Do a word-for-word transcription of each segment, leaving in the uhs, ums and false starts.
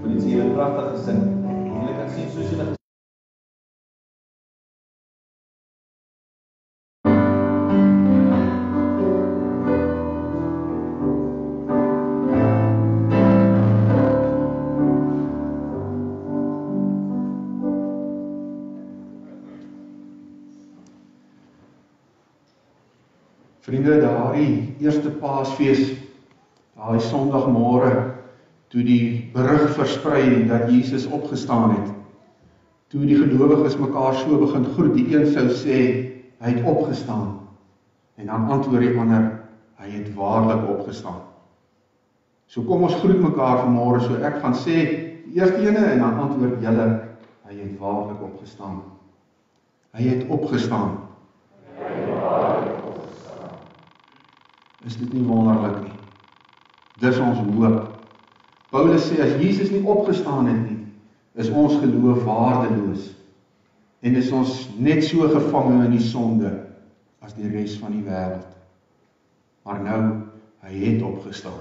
Politie, jy het pragtig gesing. Julle kan sien soos julle Vriende, daardie eerste Paasfees, daai Sondagmôre, toe die berig versprei dat Jesus opgestaan het, toe die gelowiges mekaar so begin groet, die een sou sê, hy het opgestaan, en dan antwoord die ander, hy het waarlik opgestaan. So kom ons groet mekaar vanmôre, so ek gaan sê, die eerste ene, en dan antwoord julle, hy het waarlik opgestaan. Hy het opgestaan. Hy het waarlik opgestaan. Is dit nie wonderlik nie? Dis ons hoop. Paulus sê, as Jesus nie opgestaan het nie, is ons geloof waardeloos. En is ons net so gevange in die sonde, as die res van die wêreld. Maar nou, hy het opgestaan.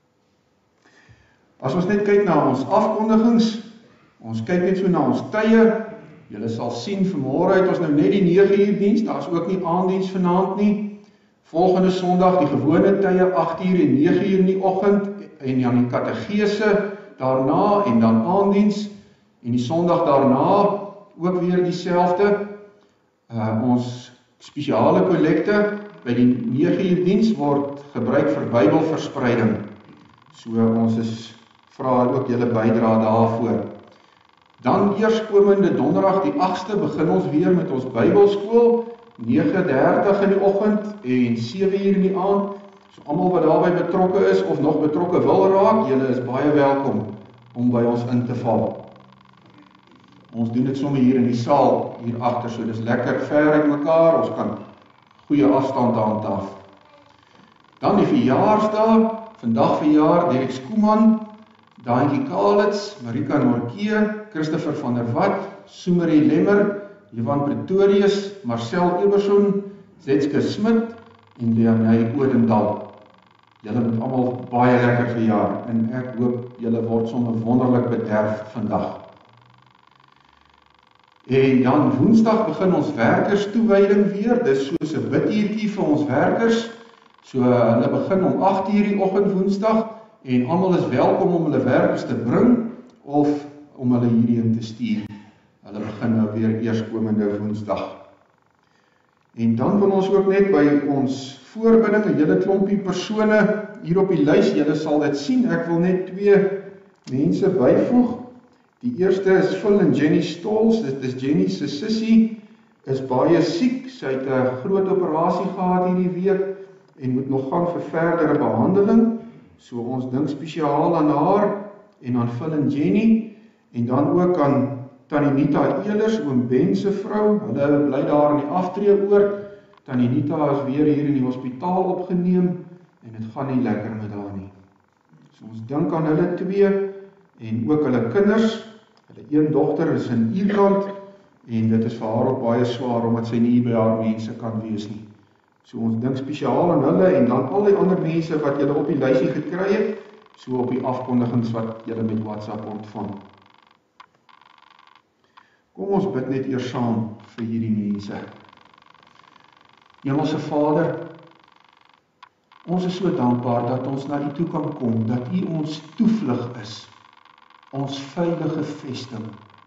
As ons net kyk na ons afkondigings, ons kyk net so na ons tye, julle sal sien, vanmôre het ons nou net die nege uur diens, daar is ook nie aanddiens vanaand nie. Volgende Sondag, die gewone tye, agt uur en nege uur in die oggend, en dan die kategese daarna, en dan aanddiens, en die Sondag daarna, ook weer dieselfde. Uh, ons spesiale kollekte, by die nege uur diens, word gebruik vir Bybelverspreiding. So ons is, vra ook julle bydra daarvoor. Dan eerskomende donderdag, die agste, begin ons weer met ons Bybelskool, nege dertig in die oggend en sewe uur in die aand. So almal wat daarbey betrokke is of nog betrokke wil raak, julle is baie welkom om by ons in te val. Ons doen dit sommer hier in die saal, hier agter, so dis lekker ver uit mekaar, ons kan goeie afstand handhaaf. Dan die verjaarsdag, vandag verjaar Derek Skooman, Daantjie Kalitz, Marika Norkee, Christopher van der Walt, Soemerie Lemmer, Johan Pretorius, Marcel Eberson, Zetske Smit en Leonay Odendal. Julle moet almal baie lekker verjaar en ek hoop julle word sommer wonderlik bederf vandag. En dan woensdag begin ons werkerstoewyding weer, dis soos 'n biduurtjie vir ons werkers. So hulle begin om agt uur die oggend woensdag en almal is welkom om hulle werkers te bring of om hulle hierheen te stuur. Hulle begin nou weer eerskomende woensdag. En dan wil ons ook net by ons voorbidding, 'n hele klompie persone hier op die lys, julle sal dit sien, ek wil net twee mense byvoeg. Die eerste is Phil en Jenny Stolz, dit is Jenny se sussie, is baie siek, sy het 'n groot operasie gehad hierdie week, en moet nog gaan vir verdere behandeling, so ons dink spesiaal aan haar, en aan Phil en Jenny, en dan ook aan Tannie Nita Elers, oom Ben se vrou, hulle bly daar in die aftreeoord. Tannie Nita is weer hier in die hospitaal opgeneem, en het gaan nie lekker met haar nie. So ons dink aan hulle twee, en ook hulle kinders. Hulle een dogter is in Ierland, en dit is vir haar ook baie swaar, omdat sy nie by haar mense kan wees nie. So ons dink spesiaal aan hulle, en dan al die ander mense wat julle op die lysie gekry het, so op die afkondigings wat julle met WhatsApp ontvang. Kom ons bid net eers saam vir hierdie mense. Hemelse Vader, ons is so dankbaar dat ons na U toe kan kom, dat U ons toevlug is, ons veilige vesting.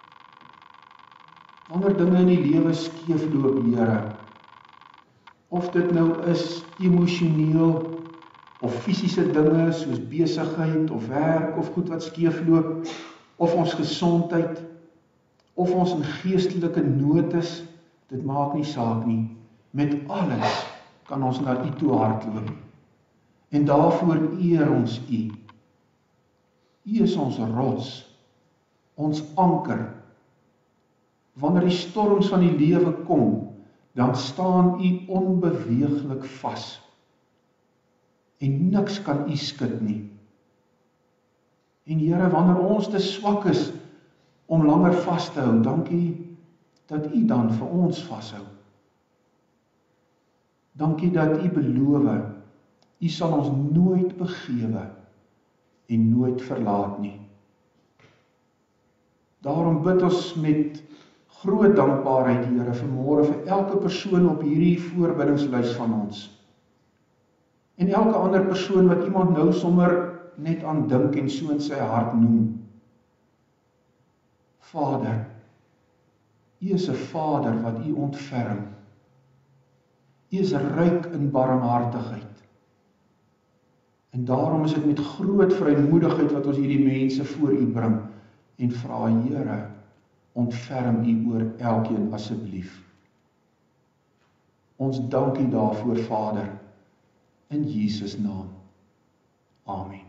Wanneer dinge in die lewe skeefloop, Here, of dit nou is emosioneel, of fisiese dinge soos besigheid, of werk, of goed wat skeefloop, of ons gesondheid, of ons in geestelike nood is, dit maak nie saak nie. Met alles kan ons na U toe hardloop. En daarvoor eer ons U. U is ons rots, ons anker. Wanneer die storms van die lewe kom, dan staan U onbeweeglik vas. En niks kan U skud nie. En Here, wanneer ons te swak is om langer vas te hou, dankie dat U dan vir ons vashou. Dankie dat U beloof, U sal ons nooit begewe en nooit verlaat nie. Daarom bid ons met groot dankbaarheid, Here, vanmôre vir elke persoon op hierdie voorbiddingslys van ons. En elke ander persoon wat iemand nou sommer net aan dink en so in sy hart noem. Vader, U is 'n Vader wat U ontferm. U is ryk in barmhartigheid. En daarom is dit met groot vrymoedigheid wat ons hierdie mense voor U bring en vra, Here, ontferm U oor elkeen asseblief. Ons dank U daarvoor, Vader, in Jesus naam. Amen.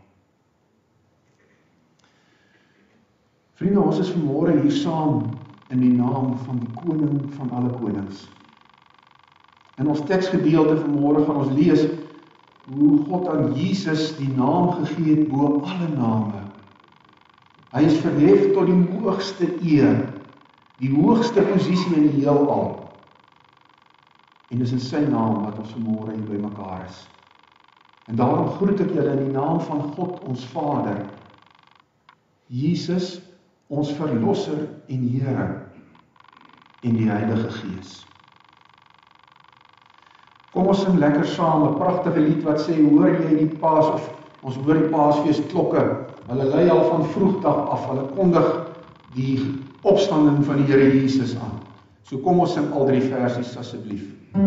Vriende, ons is vanmôre hier saam in die naam van die Koning van alle konings. In ons teksgedeelte vanmôre gaan ons lees hoe God aan Jesus die naam gegee het bo alle name. Hy is verhef tot die hoogste eer, die hoogste posisie in die heelal. En dis in sy naam wat ons vanmôre hier by mekaar is. En daarom groet ek julle in die naam van God ons Vader, Jesus, ons Verlosser en Here, en die Heilige Gees. Kom ons sing lekker saam 'n pragtige lied wat sê, hoor jy die Paas, of ons hoor die Paasfees klokke, hulle lei al van vroegdag af, hulle kondig die opstanding van die Here Jesus aan. So kom ons sing al drie versies asseblief.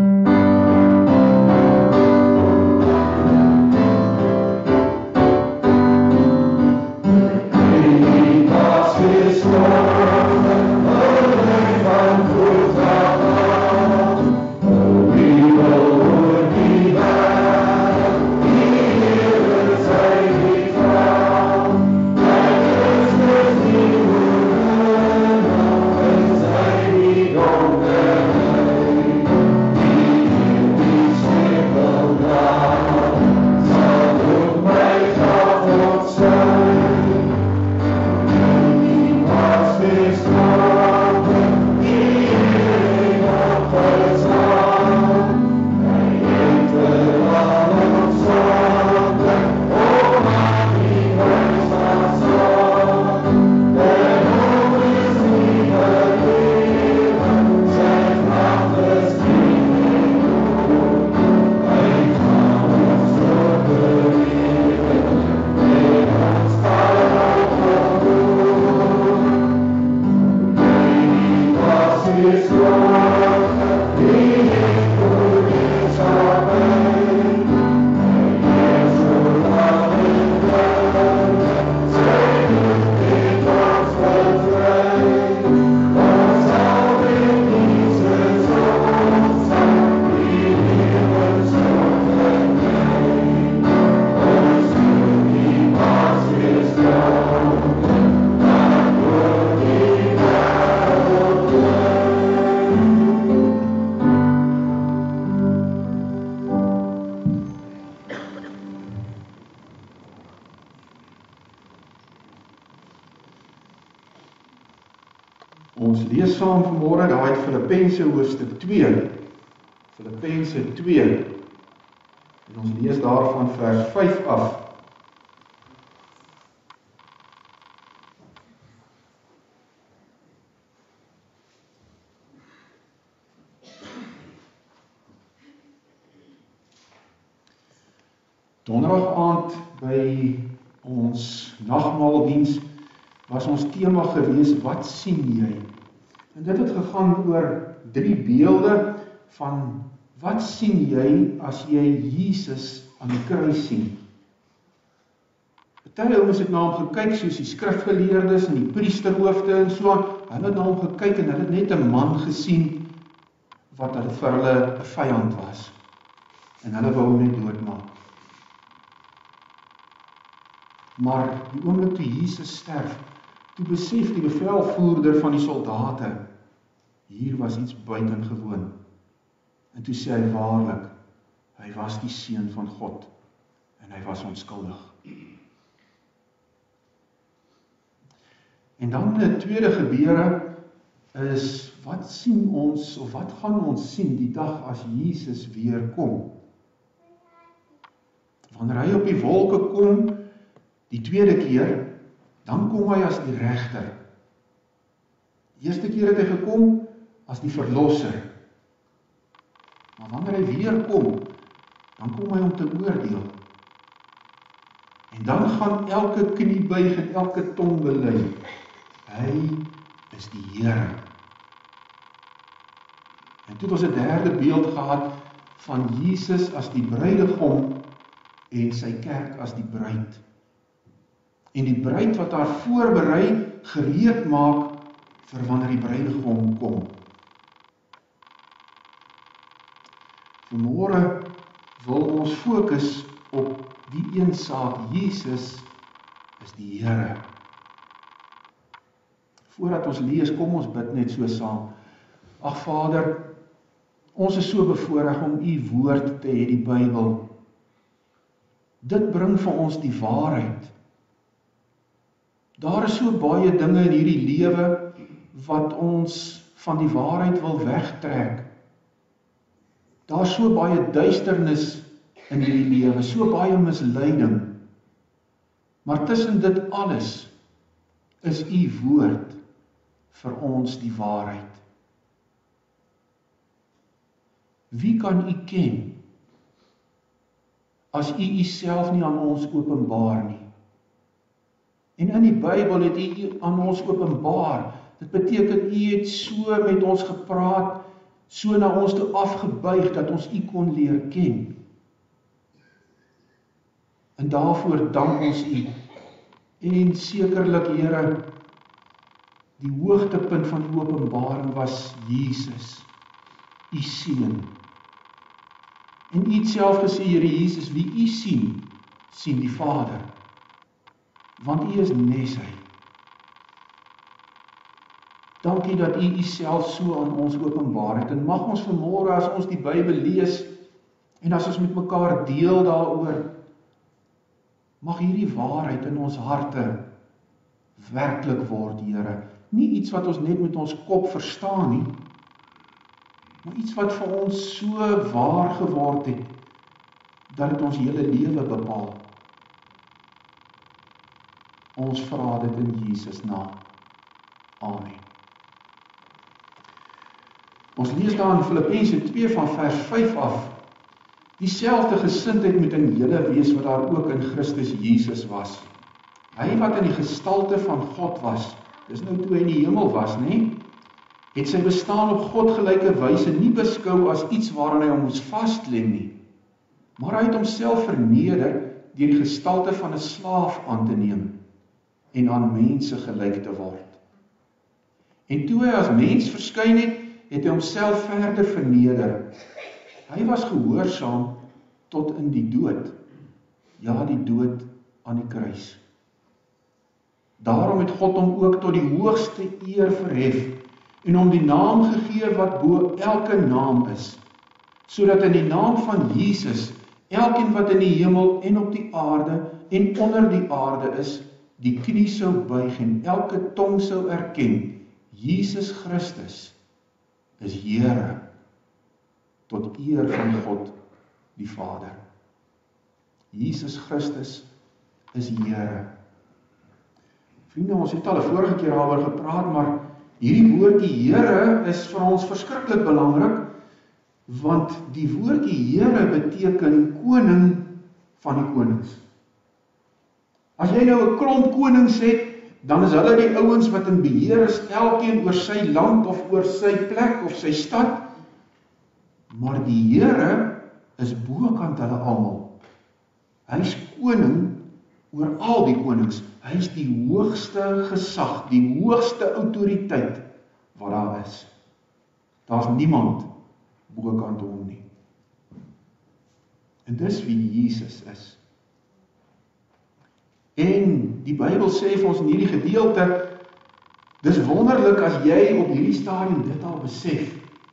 Ons lees saam vanmôre daai Filippense hoofstuk twee. Filippense twee. En ons lees daarvan vers vyf af. Donderdag aand by ons nagmaaldiens was ons tema gewees, wat sien jy? En dit het gegaan oor drie beelde van wat sien jy as jy Jesus aan die kruis sien? Party ouens het na hom gekyk soos die skrifgeleerdes en die priesterhoofde en so aan. Hulle het na hom gekyk en hulle het net 'n man gesien wat hulle vir hulle 'n vyand was. En hulle wou hom net doodmaak. Maar die oomblik toe Jesus sterf, toe besef die bevelvoerder van die soldate, hier was iets buitengewoon. En toe sê hy waarlik, hy was die seun van God en hy was onskuldig. En dan 'n tweede gebeure is, wat sien ons of wat gaan ons sien die dag as Jesus weer kom? Wanneer hy op die wolke kom, die tweede keer, dan kom hy as die regter. Die eerste keer het hy gekom as die verlosser. Maar wanneer hy weer kom, dan kom hy om te oordeel. En dan gaan elke knie buig en elke tong bely. Hy is die Here. En toe het ons 'n derde beeld gehad van Jesus as die bruidegom en sy kerk as die bruid. En die bruid wat haar voorberei, gereed maak vir wanneer die bruidegom kom. Vanmôre wil ons fokus op die een saak, Jesus is die Here. Voordat ons lees, kom ons bid net so saam. Ag Vader, ons is so bevoorreg om u woord te hê, die Bybel. Dit bring vir ons die waarheid. Daar is so baie dinge in hierdie lewe wat ons van die waarheid wil wegtrek. Daar is so baie duisternis in hierdie lewe, so baie misleiding. Maar tussen dit alles is u woord vir ons die waarheid. Wie kan u ken as u uself nie aan ons openbaar nie? En in die Bybel het u aan ons openbaar. Dit beteken u het so met ons gepraat, so na ons toe afgebuig dat ons u kon leer ken. En daarvoor dank ons u. En sekerlik, Here, die hoogtepunt van die openbaring was Jesus, u seun. En u het self gesê, Here Jesus, wie u sien, sien die Vader. Want u is nes hy. Dankie dat u uself so aan ons openbaar het. En mag ons vanmôre as ons die Bybel lees en as ons met mekaar deel daaroor, mag hierdie waarheid in ons harte werklik word, Here. Nie iets wat ons net met ons kop verstaan nie, maar iets wat vir ons so waar geword het, dat het ons hele lewe bepaal. Ons vra dit in Jesus naam. Amen. Ons lees daar in Filippense twee van vers vyf af, dieselfde gesindheid moet in julle wees wat daar ook in Christus Jesus was. Hy wat in die gestalte van God was, dis nou toe hy in die hemel was, nê? Het sy bestaan op God gelyke wyse nie beskou as iets waaraan hy hom moes vasklem nie, maar hy het homself verneder deur die gestalte van 'n slaaf aan te neem en aan mense gelyk te word. En toe hy as mens verskyn het, het hy homself verder verneder. Hy was gehoorsaam tot in die dood, ja, die dood aan die kruis. Daarom het God hom ook tot die hoogste eer verhef en hom die naam gegee wat bo elke naam is, sodat in die naam van Jesus elkeen wat in die hemel en op die aarde en onder die aarde is, die knie sou buig en elke tong sou erken, Jesus Christus is Here, tot eer van God die Vader. Jesus Christus is Here. Vriende, ons het al 'n vorige keer daaroor gepraat, maar hierdie woordjie Here is vir ons verskriklik belangrik, want die woordjie Here beteken koning van die konings. As jy nou 'n klomp konings het, dan is hulle die ouens wat in beheer is, elkeen oor sy land of oor sy plek of sy stad, maar die Here is bokant hulle almal. Hy is koning oor al die konings. Hy is die hoogste gesag, die hoogste autoriteit wat daar is. Daar's niemand bokant hom nie. En dis wie Jesus is. En die Bybel sê vir ons in hierdie gedeelte, dis wonderlik as jy op hierdie stadium dit al besef.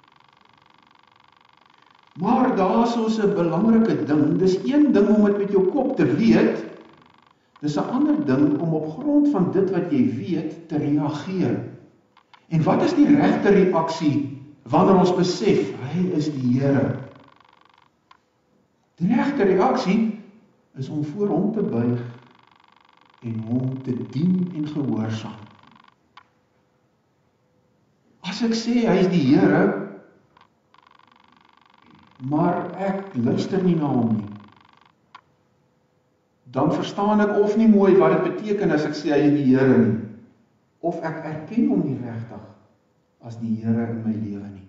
Maar daar is ons 'n belangrike ding, dis een ding om dit met jou kop te weet, dis 'n ander ding om op grond van dit wat jy weet te reageer. En wat is die regte reaksie wanneer ons besef, hy is die Here? Die regte reaksie is om voor hom te buig en hom te dien en gehoorsaam. As ek sê hy is die Here, maar ek luister nie na hom nie, dan verstaan ek of nie mooi wat dit beteken as ek sê hy is die Here nie, of ek erken hom nie regtig as die Here in my lewe nie.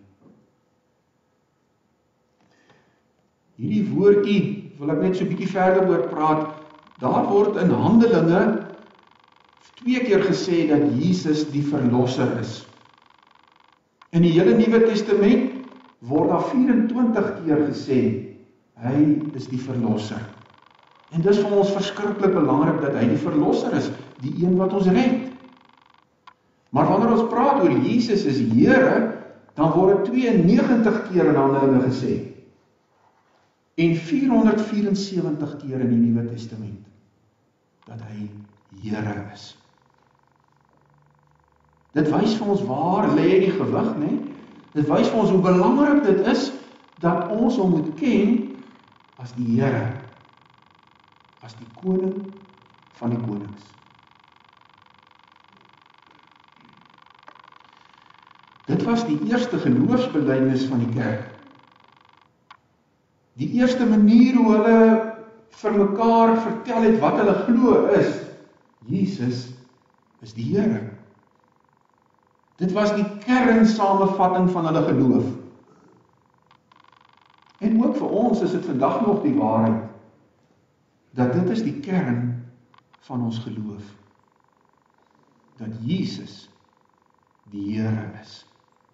Hierdie woordjie wil ek net so 'n bietjie verder oor praat. Daar word in Handelinge twee keer gesê dat Jesus die verlosser is. In die hele Nuwe Testament word daar vyf-en-twintig keer gesê hy is die verlosser. En dis vir ons verskriklik belangrik dat hy die verlosser is, die een wat ons red. Maar wanneer ons praat oor Jesus is Here, dan word dit twee-en-negentig keer in Handelinge gesê. En vierhonderdvyf-en-sewentig keer in die Nuwe Testament dat hy Here is. Dit wys vir ons waar lê die gewig, né? Dit wys vir ons hoe belangrik dit is dat ons hom moet ken as die Here, as die koning van die konings. Dit was die eerste geloofsbelijdenis van die kerk. Die eerste manier hoe hulle vir mekaar vertel het wat hulle glo is, Jesus is die Here. Dit was die kernsamevatting van hulle geloof. En ook vir ons is dit vandag nog die waarheid, dat dit is die kern van ons geloof. Dat Jesus die Here is.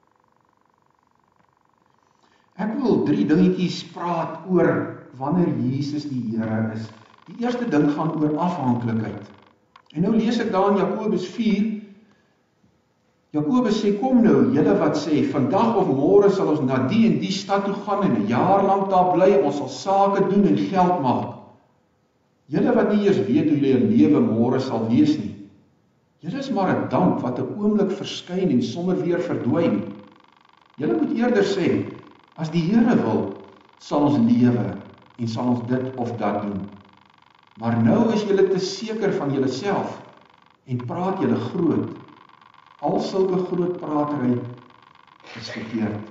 Ek wil drie dingetjies praat oor wanneer Jesus die Here is. Die eerste ding gaan oor afhanklikheid. En nou lees ek daar in Jakobus vier, Jakobus sê, kom nou, julle wat sê, vandag of môre sal ons na die en die stad toe gaan en 'n jaar lank daar bly, ons sal sake doen en geld maak. Julle wat nie eers weet hoe julle lewe môre sal wees nie. Julle is maar 'n damp wat 'n oomblik verskyn en sommer weer verdwyn. Julle moet eerder sê, as die Here wil, sal ons lewe en sal ons dit of dat doen. Maar nou is julle te seker van julleself en praat julle groot. Al sulke groot pratery is verkeerd.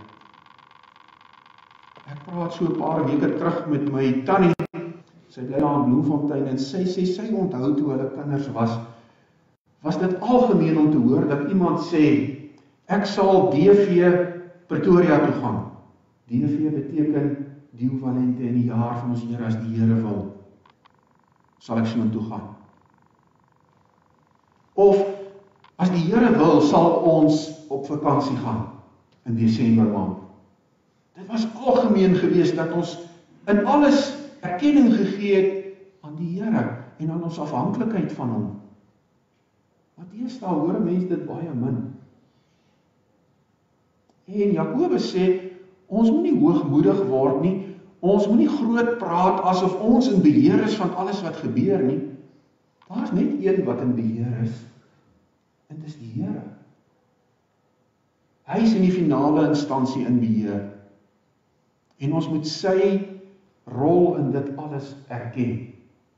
Ek praat so 'n paar weke terug met my tannie. Sy bly daar in Bloemfontein en sy sê sy onthou toe hulle kinders was, was dit algemeen om te hoor dat iemand sê, ek sal D V Pretoria toe gaan. D V beteken Dio Valente in die jaar van ons Here as die Here wil, sal ek so toe gaan. Of as die Here wil, sal ons op vakansie gaan in Desember maand. Dit was algemeen geweest dat ons in alles erkenning gegee het aan die Here en aan ons afhanklikheid van hom. Maar deesdae hoor mense dit baie min. En Jakobus sê, ons moet nie hoogmoedig word nie, ons moet nie groot praat asof ons in beheer is van alles wat gebeur nie. Daar is net een wat in beheer is, en dit is die Here. Hy is in die finale instansie in beheer, en ons moet sy rol in dit alles erken.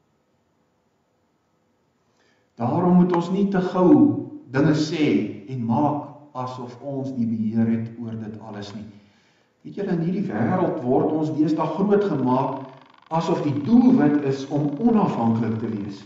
Daarom moet ons nie te gou dinge sê en maak asof ons die beheer het oor dit alles nie. Weet julle, in hierdie wêreld word ons deesdae groot gemaak asof die doelwit is om onafhanklik te wees.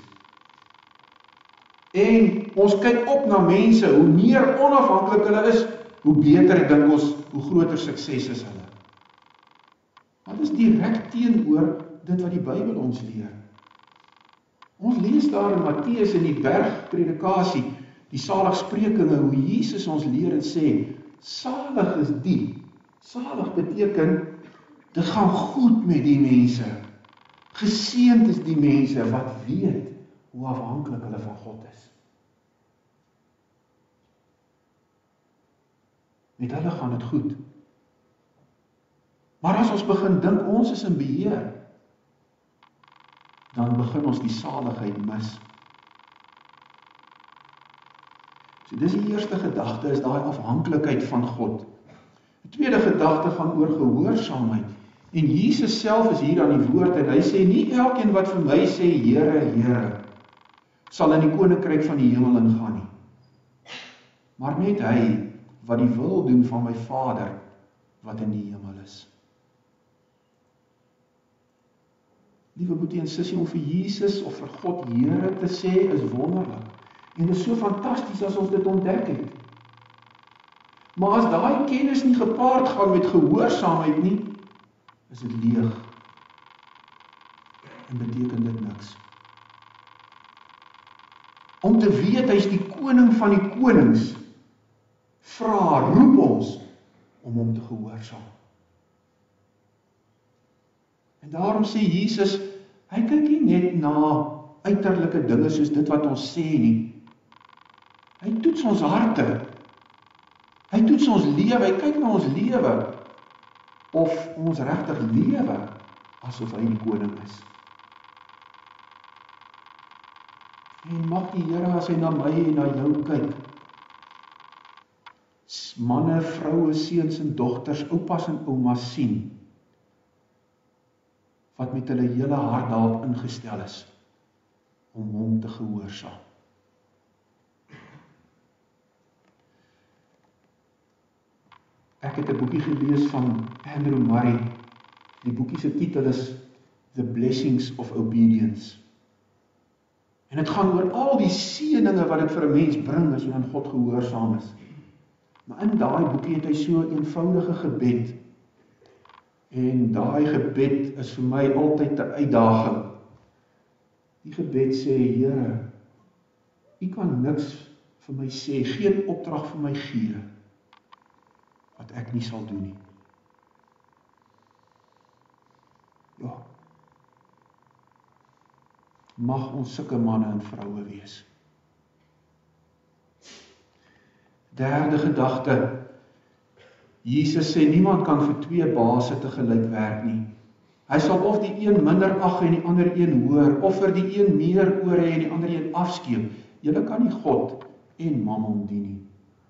En ons kyk op na mense, hoe meer onafhanklik hulle is, hoe beter dink ons, hoe groter sukses is hulle. Wat is direk teenoor dit wat die Bybel ons leer? Ons lees daar in Matteus in die bergpredikasie, die saligsprekinge, hoe Jesus ons leer en sê, salig is die, salig beteken, dit gaan goed met die mense, geseënd is die mense wat weet hoe afhanklik hulle van God is. Met hulle gaan dit goed. Maar as ons begin dink, ons is in beheer, dan begin ons die saligheid mis. So dis die eerste gedagte, is daai afhanklikheid van God. Die tweede gedagte gaan oor gehoorsaamheid. En Jesus self is hier aan die woord en hy sê, nie elkeen wat vir my sê, Here, Here, sal in die koninkryk van die hemel ingaan nie. Maar net hy wat die wil doen van my Vader, wat in die hemel is. Liewe boetie en sussie, om vir Jesus of vir God Here te sê, is wonderlik. En dit is so fantasties as ons dit ontdek het. Maar as daai kennis nie gepaard gaan met gehoorsaamheid nie, is dit leeg. En beteken dit niks. Om te weet, hy is die koning van die konings, vra, roep ons, om hom te gehoorsaam. En daarom sê Jesus, hy kyk nie net na uiterlike dinge soos dit wat ons sê nie. Hy toets ons harte. Hy toets ons lewe, hy kyk na ons lewe, of ons regtig lewe, asof hy die koning is. En mag die Here, as hy na my en na jou kyk, manne, vroue, seuns en dogters, oupas en oumas sien, wat met hulle hele hart daarop ingestel is, om hom te gehoorsaam. Ek het 'n boekie gelees van Andrew Murray. Die boekie se titel is The Blessings of Obedience. En dit gaan oor al die seëninge wat dit vir 'n mens bring as jy aan God gehoorsaam is. Maar in daai boekie het hy so 'n eenvoudige gebed. En daai gebed is vir my altyd 'n uitdaging. Die gebed sê, Here, U kan niks vir my sê, geen opdrag vir my gee, wat ek nie sal doen nie. Ja. Mag ons sulke manne en vroue wees. Derde gedagte. Jesus sê, niemand kan vir twee baase tegelyk werk nie. Hy sal of die een minder ag en die ander een hoor, of vir die een meer oor hê en die ander een afskeep. Julle kan nie God en Mammon dien nie.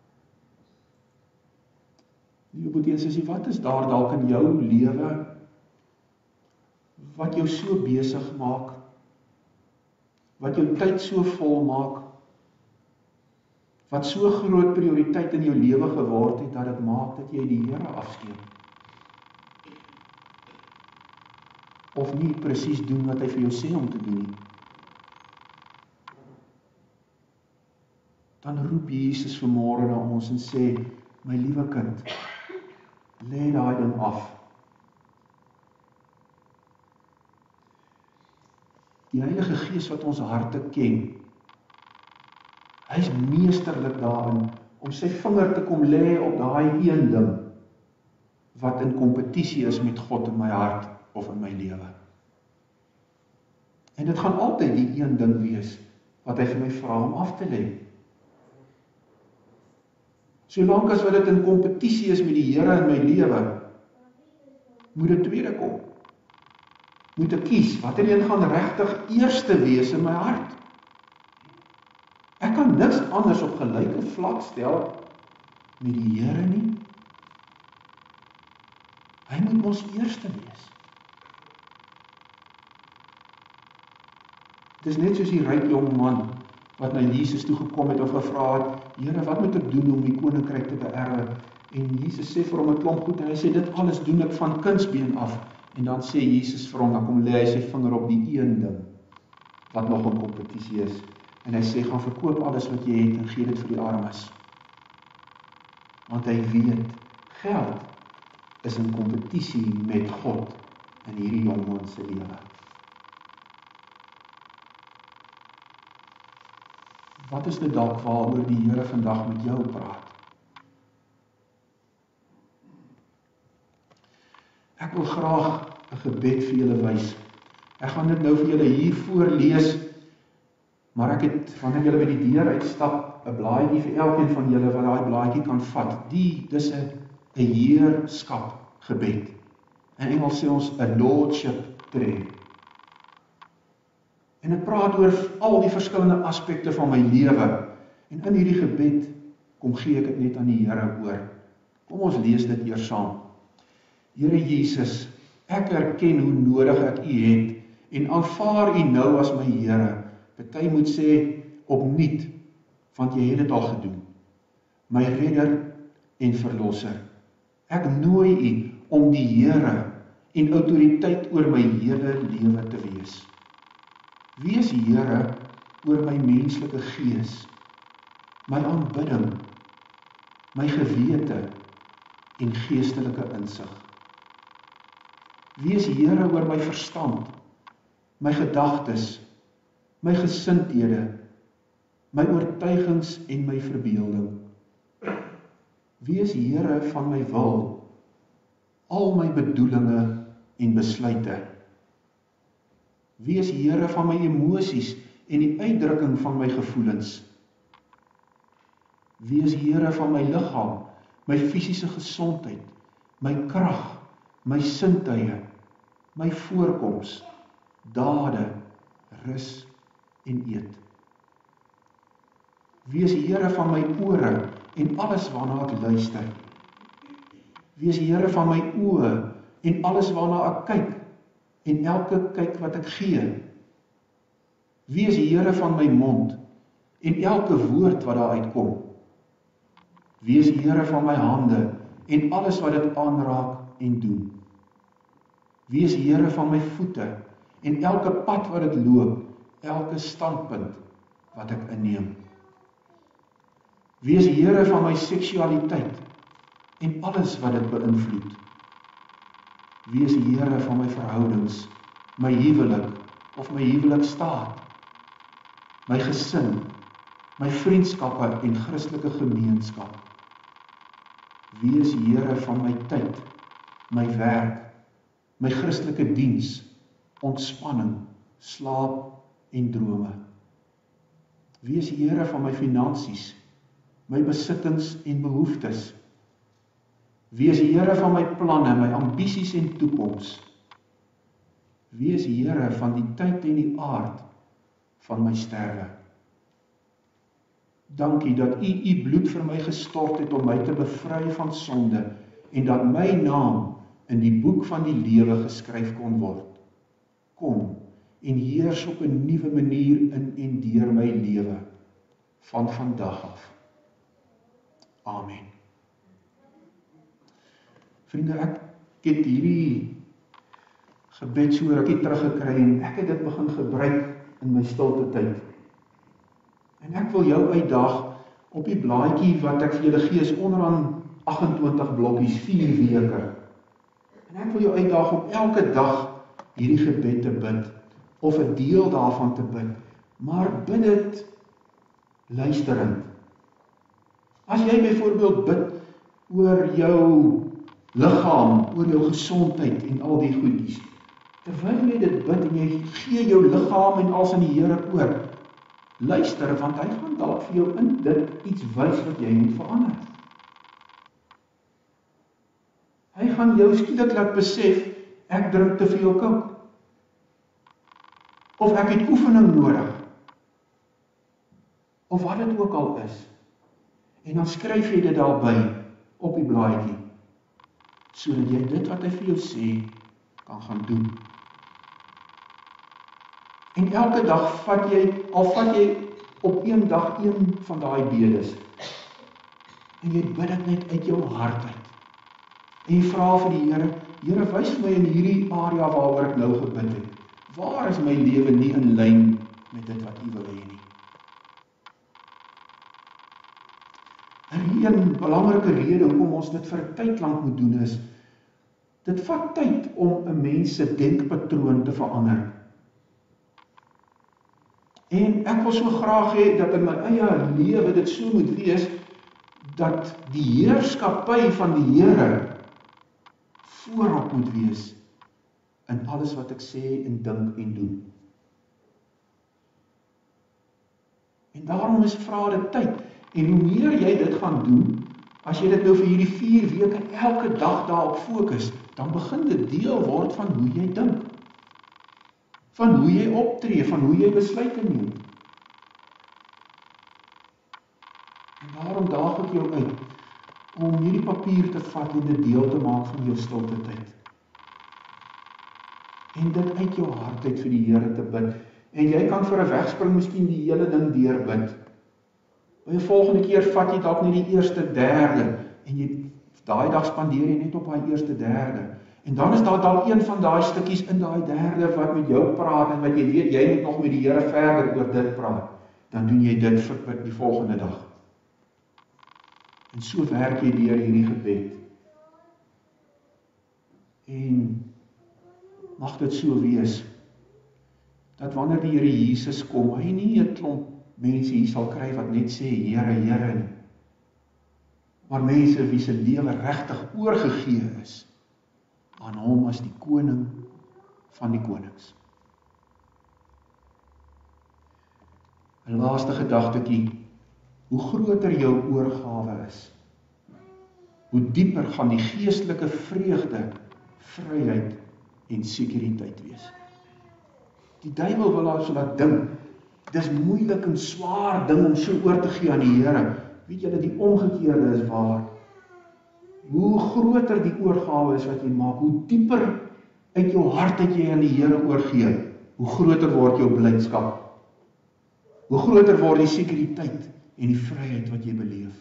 Liewe boetie en sussie, wat is daar dalk in jou lewe wat jou so besig maak, wat jou tyd so vol maak, wat so groot prioriteit in jou lewe geword het, dat dit maak dat jy die Here afskeep? Of nie presies doen wat hy vir jou sê om te doen nie? Dan roep Jesus vanmôre na ons en sê, my liewe kind, lê daai ding af. Die Heilige Gees wat ons harte ken, hy is meesterlik daarin om sy vinger te kom lê op daai een ding wat in kompetisie is met God in my hart of in my lewe. En dit gaan altyd die een ding wees wat hy vir my vra om af te lê. Solank as wat dit in kompetisie is met die Here in my lewe, moet dit tweede kom. Moet ek kies, watter een gaan regtig eerste wees in my hart? Ek kan niks anders op gelyke vlak stel met die Here nie. Hy moet ons eerste wees. Dit is net soos die ryk jong man wat na Jesus toe gekom het en gevra het, Here, wat moet ek doen om die koninkryk te beerwe? En Jesus sê vir hom 'n klomp goed en hy sê, dit alles doen ek van kindsbeen af. En dan sê Jesus vir hom, dan kom lê hy sy vinger op die een ding wat nog in kompetisie is. En hy sê, gaan verkoop alles wat jy het en gee dit vir die armes. Want hy weet, geld is in kompetisie met God in hierdie jongman se lewe. Wat is dit dalk waaroor die Here vandag met jou praat? Ek wil graag 'n gebed vir julle wys. Ek gaan dit nou vir julle hier voorlees, maar ek het, wanneer julle by die deur uitstap, 'n blaadjie vir elkeen van julle wat daai blaadjie kan vat. Die, dis 'n 'n heerskap gebed. In Engels sê ons 'n lordship prayer. En ek praat oor al die verskillende aspekte van my lewe. En in hierdie gebed kom gee ek dit net aan die Here oor. Kom ons lees dit eers saam. Here Jesus, ek erken hoe nodig ek U het en aanvaar U nou as my Here. Party moet sê opnuut, want jy het dit al gedoen. My redder, en Verlosser. Ek nooi U om die Here en autoriteit oor my hele lewe te wees. Wees Here oor my menslike gees, my aanbidding, my gewete en geestelike insig. Wees Here oor my verstand, my gedagtes, my gesindhede, my oortuigings en my verbeelding. Wees Here van my wil, al my bedoelinge en besluite. Wees Here van my emosies en die uitdrukking van my gevoelens. Wees Here van my liggaam, my fisiese gesondheid, my krag, my sintuie, my voorkoms, dade, rus en eet. Wees Here van my ore en alles waarna ek luister. Wees Here van my oë en alles waarna ek kyk en elke kyk wat ek gee. Wees Here van my mond en elke woord wat daar uitkom. Wees Here van my hande en alles wat dit aanraak en doen. Wees Here van my voete en elke pad wat dit loop, elke standpunt wat ek inneem. Wees Here van my seksualiteit en alles wat dit beïnvloed. Wees Here van my verhoudings, my huwelik of my huwelikstaat, my gesin, my vriendskappe en Christelike gemeenskap. Wees Here van my tyd, my werk, my Christelike diens, ontspanning, slaap en drome. Wees Here van my finansies, my besittings en behoeftes. Wees Here van my planne, my ambisies en toekoms. Wees Here van die tyd en die aard van my sterwe. Dankie dat U U bloed vir my gestort het om my te bevry van sonde en dat my naam in die boek van die lewe geskryf kon word. Kom en heers op 'n nuwe manier in en deur my lewe van vandag af. Amen. Vriende, ek het hierdie gebed so rukkie teruggekry en ek het dit begin gebruik in my stilte tyd. En ek wil jou uitdaag op die blaadjie wat ek vir julle gee is onderaan agt-en-twintig blokkies, vier weke. En ek wil jou uitdaag om elke dag hierdie gebed te bid of 'n deel daarvan te bid, maar bid dit luisterend. As jy byvoorbeeld bid oor jou liggaam, oor jou gesondheid en al die goedjies, terwyl jy dit bid en jy gee jou liggaam en als aan die Here oor, luister, want hy gaan dalk vir jou in dit iets wys wat jy moet verander. Hy gaan jou skielik laat besef, ek drink te veel kook. Of ek het oefening nodig. Of wat dit ook al is. En dan skryf jy dit daarby op die blaadjie, sodat jy dit wat hy vir jou sê, kan gaan doen. En elke dag vat jy, al vat jy op een dag een van daai bedes, en jy bid dit net uit jou hart uit. En jy vra vir die Here, Here, wys my in hierdie area waaroor ek nou gebid het. Waar is my lewe nie in lyn met dit wat U wil hê nie? En een belangrike rede hoekom ons dit vir 'n tyd lank moet doen is, dit vat tyd om 'n mens se denkpatroon te verander. En ek wil so graag hê dat in my eie lewe dit so moet wees, dat die heerskappy van die Here voorop moet wees in alles wat ek sê en dink en doen. En daarom is vra dit tyd. En hoe meer jy dit gaan doen, as jy dit nou vir hierdie vier weke elke dag daarop fokus, dan begin dit deel word van hoe jy dink. Van hoe jy optree, van hoe jy besluite neem. En daarom daag ek jou uit, om hierdie papier te vat en dit deel te maak van jou stilte tyd. En dit uit jou hart uit vir die Here te bid. En jy kan vir 'n wegspring miskien die hele ding deurbid. By 'n volgende keer vat jy dalk nie die eerste derde, en jy, daai dag spandeer jy net op daai eerste derde. En dan is daar dalk een van daai stukkies in daai derde wat met jou praat en wat jy weet, jy moet nog met die Here verder oor dit praat. Dan doen jy dit vir die volgende dag. En so werk jy deur hierdie gebed. En mag dit so wees, dat wanneer die Here Jesus kom, hy nie 'n klomp mense hier sal kry wat net sê, Here, Here nie. Maar mense wie se lewe regtig oorgegee is aan hom as die koning van die konings. 'n Laaste gedagtetjie, hoe groter jou oorgawe is, hoe dieper gaan die geestelike vreugde, vryheid en sekuriteit wees. Die duiwel wil ons laat dink, dis moeilik en swaar ding om so oor te gee aan die Here. Weet julle, die omgekeerde is waar. Hoe groter die oorgawe is wat jy maak, hoe dieper uit jou hart dat jy aan die Here oorgee, hoe groter word jou blydskap. Hoe groter word die sekuriteit en die vryheid wat jy beleef.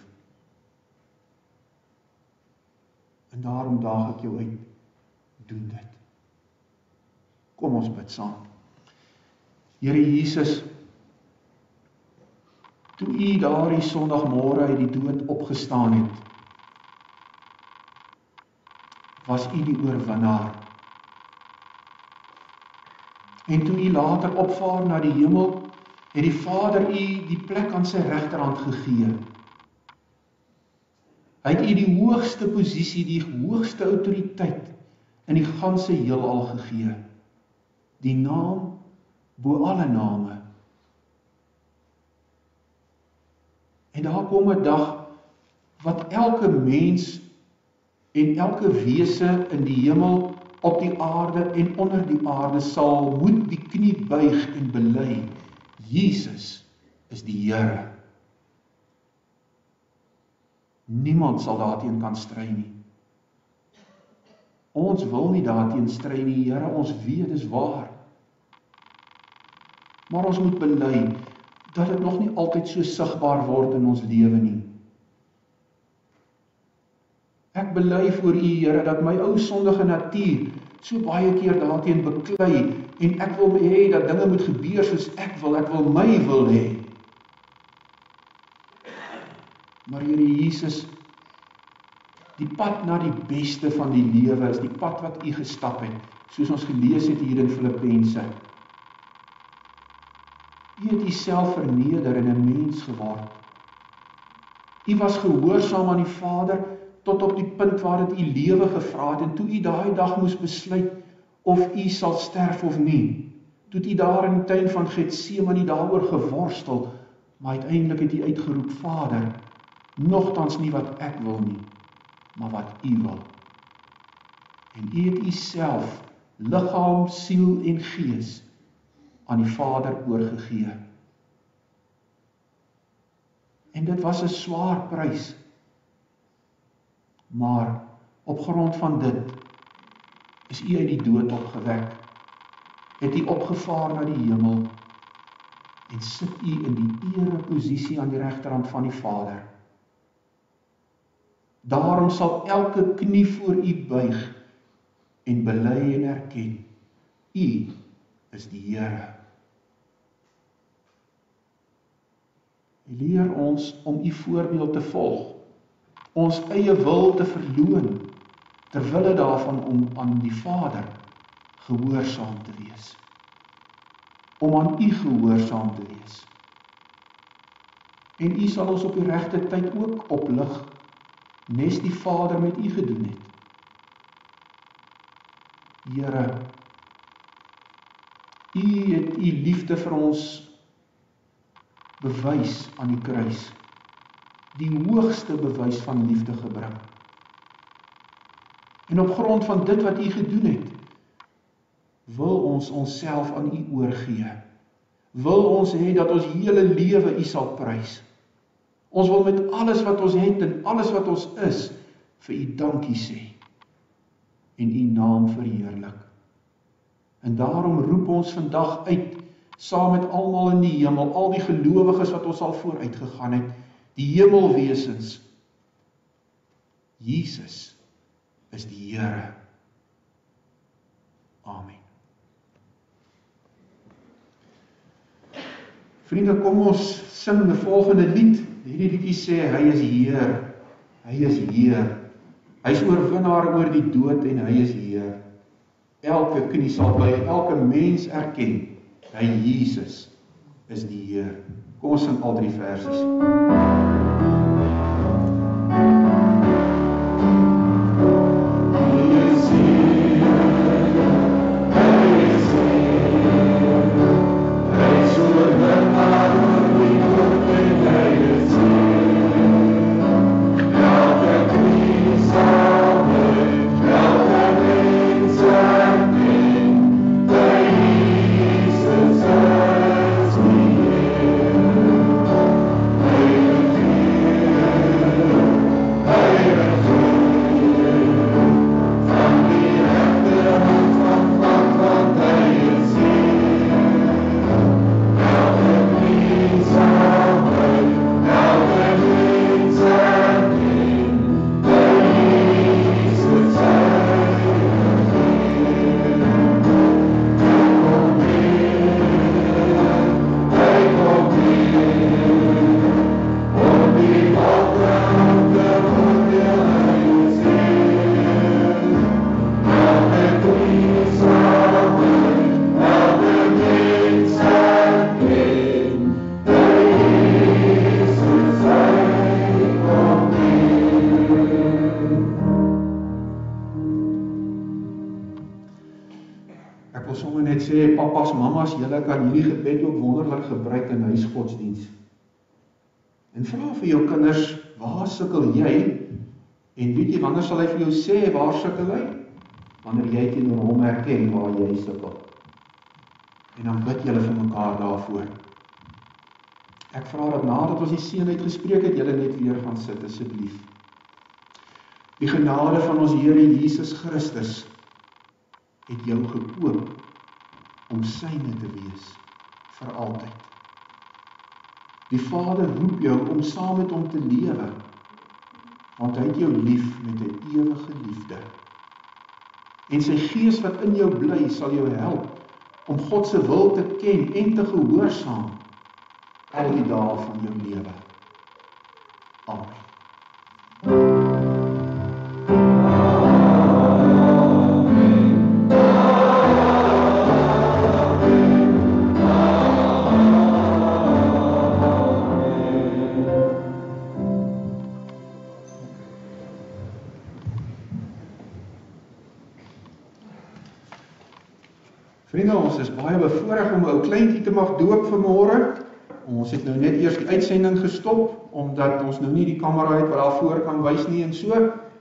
En daarom daag ek jou uit, doen dit. Kom ons bid saam. Here Jesus, toe U daardie Sondagmôre uit die dood opgestaan het, was U die oorwinnaar. En toe U later opvaar na die hemel, het die Vader U die plek aan sy regterhand gegee. Hy het U die hoogste posisie, die hoogste autoriteit in die ganse heelal gegee. Die naam bo alle name. En daar kom 'n dag wat elke mens en elke wese in die hemel, op die aarde en onder die aarde sal moet die knie buig en bely, Jesus is die Here. Niemand sal daarteen kan stry nie. Ons wil nie daarteen stry nie, Here, ons weet dis waar. Maar ons moet bely dat dit nog nie altyd so sigbaar word in ons lewe nie. Ek bely voor U, Here, dat my ou sondige natuur so baie keer daarteen beklei en ek wil hê dat dinge moet gebeur soos ek wil, ek wil my wil hê. Maar Here Jesus, die pad na die beste van die lewe is die pad wat U gestap het, soos ons gelees het hier in Filippense. U het U self verneder en 'n mens geword. U was gehoorsaam aan die Vader tot op die punt waar dit U lewe gevra het en toe U daai dag moes besluit of U sal sterf of nie. Toe U daar in die tuin van Getsemane daaroor geworstel, maar uiteindelik het U uitgeroep, Vader, nogtans nie wat ek wil nie, maar wat U wil. En U het U self, liggaam, siel en gees aan die Vader oorgegee. En dit was 'n swaar prys. Maar op grond van dit is U uit die dood opgewek. Het U opgevaar na die hemel en sit U in die ereposisie aan die regterhand van die Vader. Daarom sal elke knie voor U buig en bely en erken, U is die Here. U leer ons om U voorbeeld te volg, ons eie wil te verloon, ter wille daarvan om aan die Vader gehoorsaam te wees. Om aan U gehoorsaam te wees. En U sal ons op die regte tyd ook oplig, nes die Vader met U gedoen het. Here, U het U liefde vir ons bewys aan die kruis, die hoogste bewys van liefde gebring. En op grond van dit wat U gedoen het, wil ons onsself aan U oorgee. Wil ons hê dat ons hele lewe U sal prys. Ons wil met alles wat ons het en alles wat ons is, vir U dankie sê en U naam verheerlik. En daarom roep ons vandag uit, saam met almal in die hemel, al die gelowiges wat ons al vooruit gegaan het, die hemelwesens, Jesus is die Here. Amen. Vriende, kom ons sing die volgende lied. Hierdie liedjie sê, hy is Heer, hy is Heer. Hy is oorwinnaar oor die dood en hy is Heer. Elke knie sal buig, elke mens erken, hy Jesus is die Heer. Kom ons sing al drie versies. Papas, mamas, julle kan hierdie gebed ook wonderlik gebruik in huisgodsdiens. En vra vir jou kinders, waar sukkel jy? En weet jy, wanneer sal hy vir jou sê, waar sukkel hy? Wanneer jy teenoor hom herken waar jy sukkel. En dan bid julle vir mekaar daarvoor. Ek vra dat nadat ons die seën uitgespreek het, julle net weer gaan sit, asseblief. Die genade van ons Here Jesus Christus het jou gekoop om syne te wees vir altyd. Die Vader roep jou om saam met hom te lewe, want hy het jou lief met 'n ewige liefde. En sy Gees wat in jou bly, sal jou help om God se wil te ken en te gehoorsaam al die dae van jou lewe. Amen. Vriende, ons is baie bevoorreg om 'n ou kleintjie te mag doop vanmôre. Ons het nou net eers die uitsending gestop, omdat ons nou nie die kamera het wat daar voor kan wys nie en so.